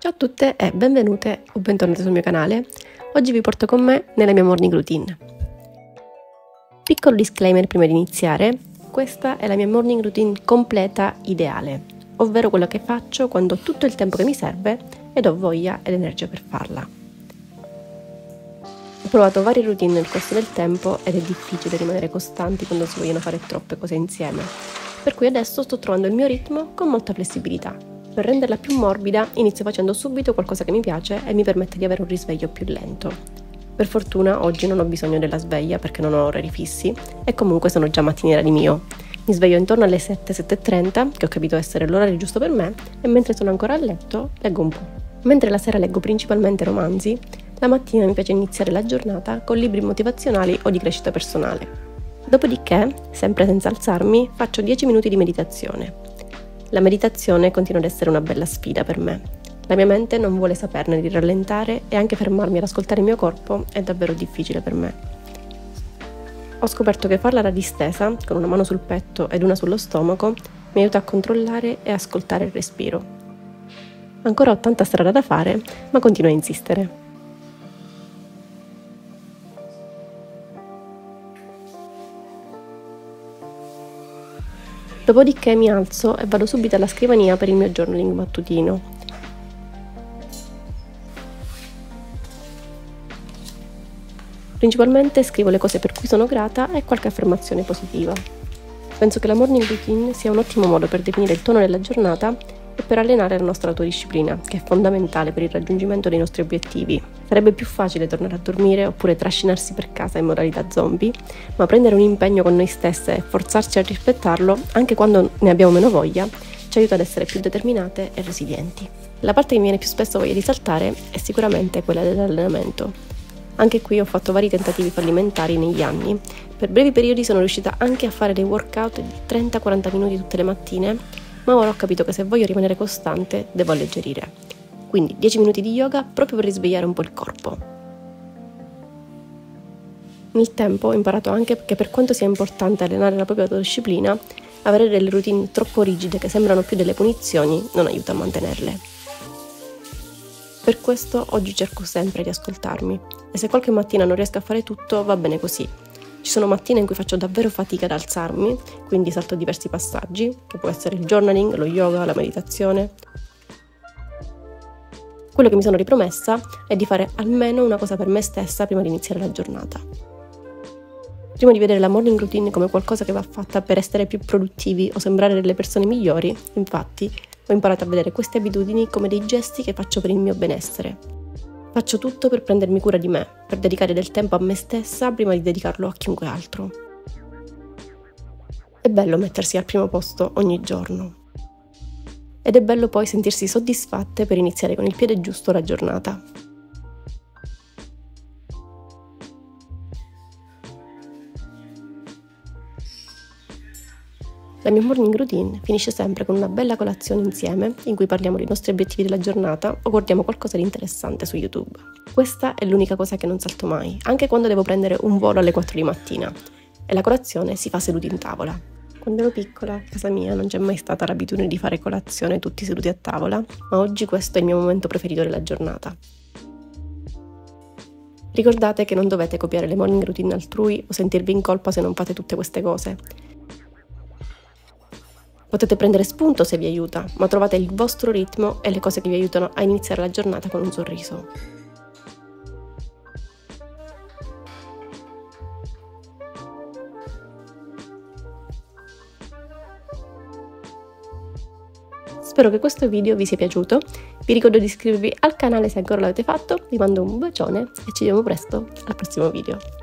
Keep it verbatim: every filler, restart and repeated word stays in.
Ciao a tutte e benvenute o bentornate sul mio canale. Oggi vi porto con me nella mia morning routine. Piccolo disclaimer prima di iniziare, questa è la mia morning routine completa ideale, ovvero quello che faccio quando ho tutto il tempo che mi serve ed ho voglia ed energia per farla. Ho provato varie routine nel corso del tempo ed è difficile rimanere costanti quando si vogliono fare troppe cose insieme, per cui adesso sto trovando il mio ritmo con molta flessibilità. Per renderla più morbida inizio facendo subito qualcosa che mi piace e mi permette di avere un risveglio più lento. Per fortuna oggi non ho bisogno della sveglia perché non ho orari fissi e comunque sono già mattiniera di mio. Mi sveglio intorno alle sette, sette e trenta, che ho capito essere l'orario giusto per me, e mentre sono ancora a letto leggo un po'. Mentre la sera leggo principalmente romanzi, la mattina mi piace iniziare la giornata con libri motivazionali o di crescita personale. Dopodiché, sempre senza alzarmi, faccio dieci minuti di meditazione. La meditazione continua ad essere una bella sfida per me. La mia mente non vuole saperne di rallentare e anche fermarmi ad ascoltare il mio corpo è davvero difficile per me. Ho scoperto che farla da distesa, con una mano sul petto ed una sullo stomaco, mi aiuta a controllare e ascoltare il respiro. Ancora ho tanta strada da fare, ma continuo a insistere. Dopodiché mi alzo e vado subito alla scrivania per il mio journaling mattutino. Principalmente scrivo le cose per cui sono grata e qualche affermazione positiva. Penso che la morning routine sia un ottimo modo per definire il tono della giornata e per allenare la nostra autodisciplina, che è fondamentale per il raggiungimento dei nostri obiettivi. Sarebbe più facile tornare a dormire oppure trascinarsi per casa in modalità zombie, ma prendere un impegno con noi stesse e forzarci a rispettarlo, anche quando ne abbiamo meno voglia, ci aiuta ad essere più determinate e resilienti. La parte che mi viene più spesso voglia di saltare è sicuramente quella dell'allenamento. Anche qui ho fatto vari tentativi fallimentari negli anni. Per brevi periodi sono riuscita anche a fare dei workout di trenta quaranta minuti tutte le mattine, ma ora ho capito che se voglio rimanere costante devo alleggerire. Quindi dieci minuti di yoga proprio per risvegliare un po' il corpo. Nel tempo ho imparato anche che per quanto sia importante allenare la propria autodisciplina, avere delle routine troppo rigide che sembrano più delle punizioni non aiuta a mantenerle. Per questo oggi cerco sempre di ascoltarmi e se qualche mattina non riesco a fare tutto va bene così. Ci sono mattine in cui faccio davvero fatica ad alzarmi, quindi salto diversi passaggi, che può essere il journaling, lo yoga, la meditazione. Quello che mi sono ripromessa è di fare almeno una cosa per me stessa prima di iniziare la giornata. Prima di vedere la morning routine come qualcosa che va fatta per essere più produttivi o sembrare delle persone migliori, infatti, ho imparato a vedere queste abitudini come dei gesti che faccio per il mio benessere. Faccio tutto per prendermi cura di me, per dedicare del tempo a me stessa prima di dedicarlo a chiunque altro. È bello mettersi al primo posto ogni giorno. Ed è bello poi sentirsi soddisfatte per iniziare con il piede giusto la giornata. La mia morning routine finisce sempre con una bella colazione insieme in cui parliamo dei nostri obiettivi della giornata o guardiamo qualcosa di interessante su YouTube. Questa è l'unica cosa che non salto mai, anche quando devo prendere un volo alle quattro di mattina e la colazione si fa seduti in tavola. Quando ero piccola, a casa mia non c'è mai stata l'abitudine di fare colazione tutti seduti a tavola, ma oggi questo è il mio momento preferito della giornata. Ricordate che non dovete copiare le morning routine altrui o sentirvi in colpa se non fate tutte queste cose. Potete prendere spunto se vi aiuta, ma trovate il vostro ritmo e le cose che vi aiutano a iniziare la giornata con un sorriso. Spero che questo video vi sia piaciuto, vi ricordo di iscrivervi al canale se ancora l'avete fatto, vi mando un bacione e ci vediamo presto al prossimo video.